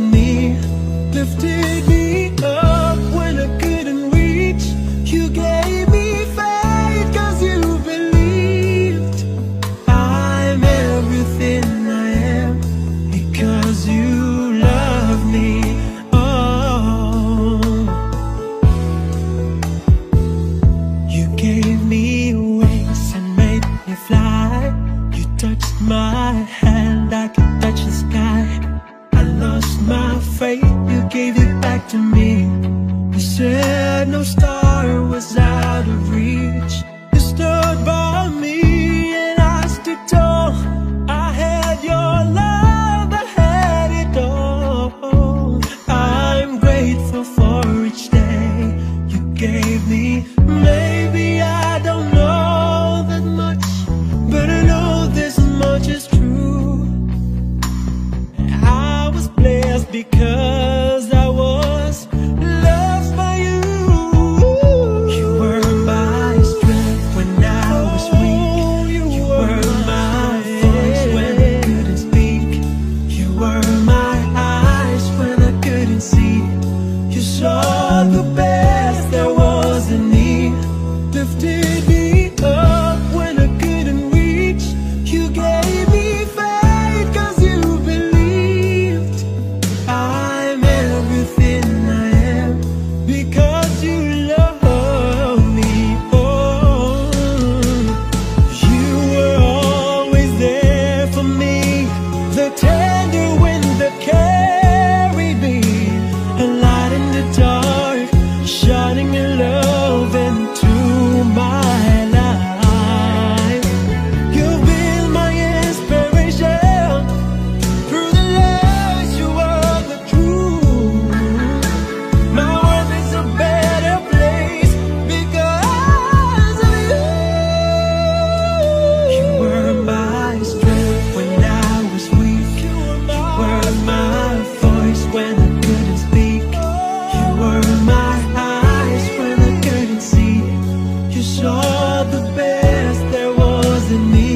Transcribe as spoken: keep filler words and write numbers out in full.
in me, lifted me up when I couldn't reach. You gave me faith cause you believed. I'm everything I am because you love me. Oh, you gave me wings and made me fly. You touched my hand, I could touch the sky. I lost my faith, you gave it back to me. You said no star was out of reach. You stood by me and I stood tall. I had your love, I had it all. I'm grateful for each day you gave me. Maybe I don't know that much, but I know this much is true. I was blessed because I was loved by you. You were my strength when I was weak. You were my voice when I couldn't speak. You were my eyes when I couldn't see. You saw the best there was in me, lifted me up when I couldn't reach. You gave me faith cause you believed. I'm everything I am because you love me. Oh, you were always there for me, the tender wind that carried me, a light in the dark, shining your love into my life. You've been my inspiration. Through the lies, you are the truth. My world is a better place because of you. You were my strength when I was weak. You were my voice when I couldn't speak. You were my eyes when I couldn't see. You saw the best there was in me.